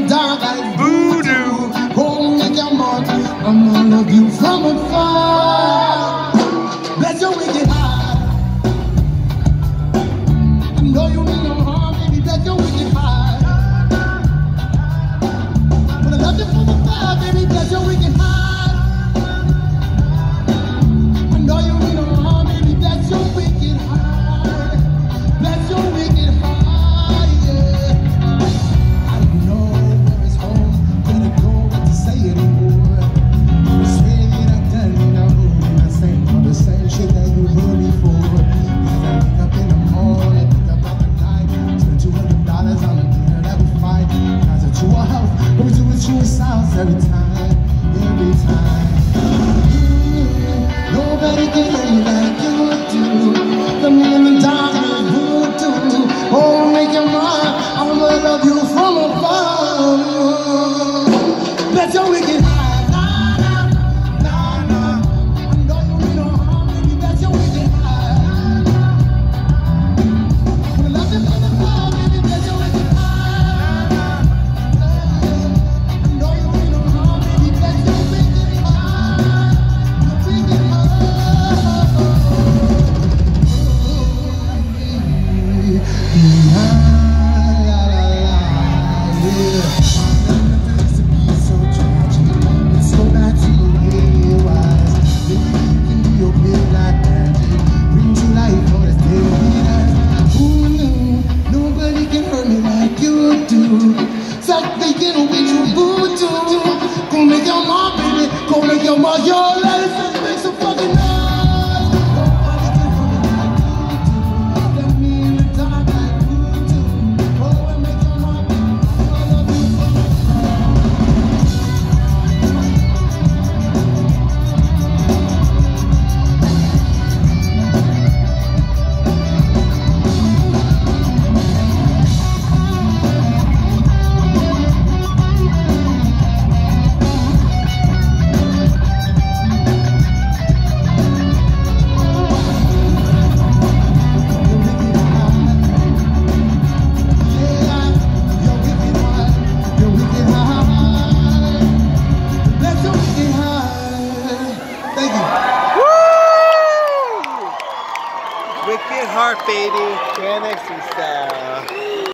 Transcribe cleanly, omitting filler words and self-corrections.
dark like voodoo. Hold me, come on, I'm gonna love you from afar. Bless your wicked heart. I know you mean no harm, baby. Bless your wicked heart. I'm gonna love you from afar, baby. Bless your wicked heart. I know you mean no harm, baby. Bless your wicked heart. Bless your wicked heart, yeah. I know where it's home. Gonna go what to say anymore. I swear that I've done it now. And I say all the same shit that you heard before. If I wake up in the morning, think about the night, spend $200 on a dinner that we fight. Cause it's true health, but we do it true sounds every time, every time. Nobody can hurt me like you do. Let me in the dark like voodoo. Oh, make your mind, I'm gonna love you from afar. Bless your wicked heart. Nah, nah, nah, nah. I know you mean no harm, baby. Bless your wicked heart. I'm gonna love you from afar, baby. Bless your wicked heart. I know you mean no harm, baby. Bless your wicked heart. Your wicked heart. Your life makes a fucking noise. Nobody can hold me like you do. Let me in the dark like voodoo. Oh, and make your heart beat. I love you from Wicked heart, baby. Gen X style.